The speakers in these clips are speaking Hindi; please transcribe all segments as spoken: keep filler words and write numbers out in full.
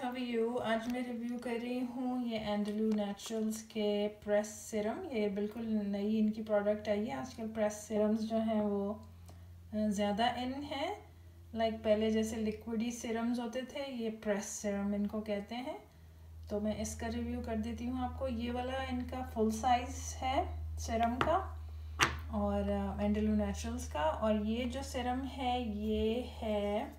How are you. आज मैं रिव्यू कर रही हूँ ये एंडलू नेचुरल्स के प्रेस सिरम। ये बिल्कुल नई इनकी प्रोडक्ट आई है। आजकल प्रेस सिरम्स जो हैं वो ज़्यादा इन है। लाइक पहले जैसे लिक्विडी सिरम्स होते थे, ये प्रेस सिरम इनको कहते हैं। तो मैं इसका रिव्यू कर देती हूँ आपको। ये वाला इनका फुल साइज़ है सिरम का और एंडलू नेचुरल्स का। और ये जो सिरम है ये है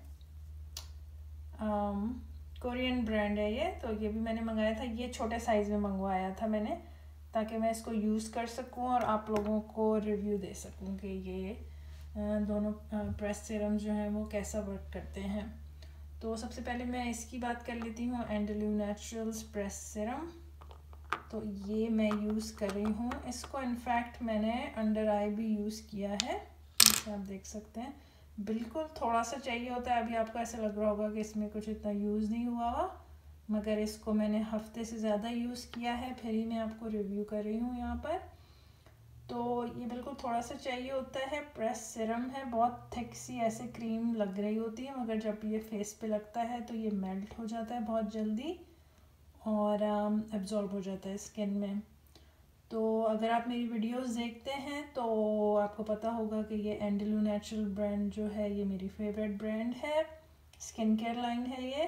कोरियन ब्रांड है ये। तो ये भी मैंने मंगाया था, ये छोटे साइज़ में मंगवाया था मैंने, ताकि मैं इसको यूज़ कर सकूं और आप लोगों को रिव्यू दे सकूं कि ये दोनों प्रेस सिरम जो हैं वो कैसा वर्क करते हैं। तो सबसे पहले मैं इसकी बात कर लेती हूँ, एंडलू नेचुरल्स प्रेस सिरम। तो ये मैं यूज़ कर रही हूँ इसको। इनफैक्ट मैंने अंडर आई भी यूज़ किया है, जैसे आप देख सकते हैं। बिल्कुल थोड़ा सा चाहिए होता है। अभी आपको ऐसा लग रहा होगा कि इसमें कुछ इतना यूज़ नहीं हुआ हुआ, मगर इसको मैंने हफ्ते से ज़्यादा यूज़ किया है, फिर ही मैं आपको रिव्यू कर रही हूँ यहाँ पर। तो ये बिल्कुल थोड़ा सा चाहिए होता है। प्रेस सिरम है, बहुत थिक सी ऐसे क्रीम लग रही होती है, मगर जब ये फेस पे लगता है तो ये मेल्ट हो जाता है बहुत जल्दी और एब्जॉर्ब हो जाता है स्किन में। तो अगर आप मेरी वीडियोस देखते हैं तो आपको पता होगा कि ये एंडलू नेचुरल ब्रांड जो है ये मेरी फेवरेट ब्रांड है। स्किन केयर लाइन है ये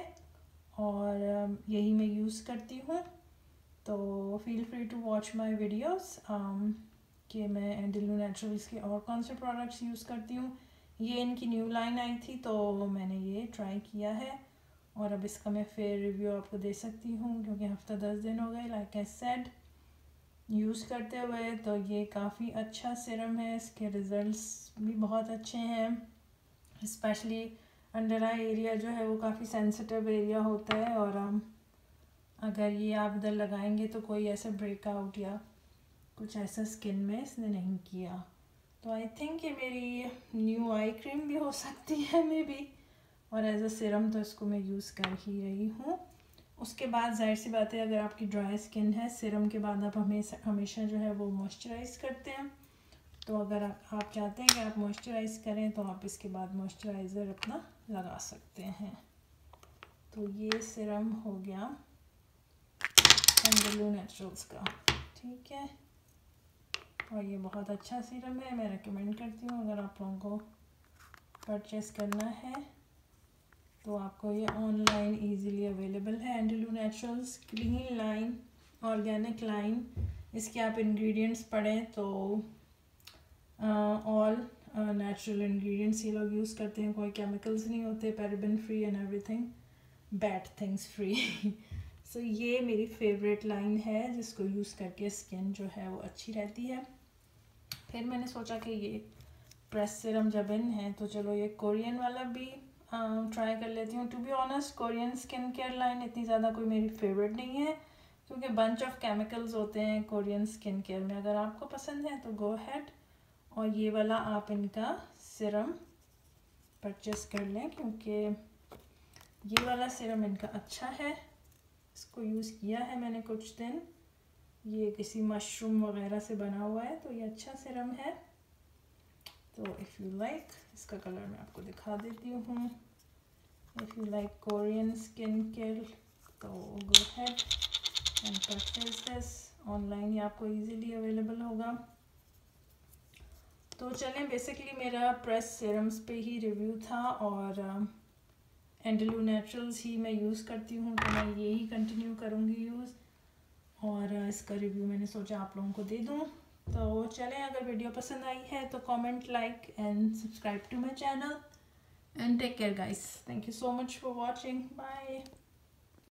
और यही मैं यूज़ करती हूँ। तो feel free to watch my videos कि मैं एंडलू नेचुरल्स के और कौन से प्रोडक्ट्स यूज़ करती हूँ। ये इनकी न्यू लाइन आई थी तो मैंने ये ट्राई किया है और अब इसका मैं फिर रिव्यू आपको दे सकती हूँ, क्योंकि हफ्ता दस दिन हो गए लाइक आई सेड यूज़ करते हुए। तो ये काफ़ी अच्छा सिरम है, इसके रिज़ल्ट्स भी बहुत अच्छे हैं। स्पेशली अंडर आई एरिया जो है वो काफ़ी सेंसिटिव एरिया होता है और अगर ये आप इधर लगाएंगे तो कोई ऐसा ब्रेकआउट या कुछ ऐसा स्किन में इसने नहीं किया। तो आई थिंक ये मेरी न्यू आई क्रीम भी हो सकती है मे बी, और एज अ सिरम तो इसको मैं यूज़ कर ही रही हूँ। उसके बाद जाहिर सी बात है, अगर आपकी ड्राई स्किन है, सिरम के बाद आप हमेशा हमेशा जो है वो मॉइस्चराइज़ करते हैं। तो अगर आप चाहते हैं कि आप मॉइस्चराइज़ करें तो आप इसके बाद मॉइस्चराइज़र अपना लगा सकते हैं। तो ये सिरम हो गया एंडलू नेचुरल्स का, ठीक है। और ये बहुत अच्छा सिरम है, मैं रेकमेंड करती हूँ अगर आप लोगों को परचेज़ करना है तो आपको ये ऑनलाइन इजीली अवेलेबल है। एंडलू naturals clean line, organic line, इसके आप इंग्रेडिएंट्स पढ़ें तो ऑल नेचुरल इंग्रेडिएंट्स ये लोग यूज़ करते हैं, कोई केमिकल्स नहीं होते, paraben free and everything, bad things free. So ये मेरी फेवरेट लाइन है जिसको यूज़ करके स्किन जो है वो अच्छी रहती है। फिर मैंने सोचा कि ये प्रेस सिरम जब इन है तो चलो ये कोरियन वाला भी ट्राई uh, कर लेती हूँ। To be honest Korean skin care line इतनी ज़्यादा कोई मेरी फेवरेट नहीं है, क्योंकि बंच ऑफ केमिकल्स होते हैं कोरियन स्किन केयर में। अगर आपको पसंद है तो गो हैड और ये वाला आप इनका सिरम परचेस कर लें, क्योंकि ये वाला सिरम इनका अच्छा है। इसको यूज़ किया है मैंने कुछ दिन, ये किसी मशरूम वगैरह से बना हुआ है, तो ये अच्छा सिरम है। तो इफ़ यू लाइक, इसका कलर मैं आपको दिखा देती हूँ। If you like Korean skin care तो go ahead and purchase this. Online ही आपको इजीली अवेलेबल होगा। तो चलें, बेसिकली मेरा प्रेस सिरम्स पे ही रिव्यू था और एंडलू नेचुरल्स ही मैं यूज़ करती हूँ, तो मैं ये ही कंटिन्यू करूँगी यूज़। और इसका रिव्यू मैंने सोचा आप लोगों को दे दूँ। तो चलें, अगर वीडियो पसंद आई है तो comment, like and subscribe to my channel and take care guys. Thank you so much for watching, bye.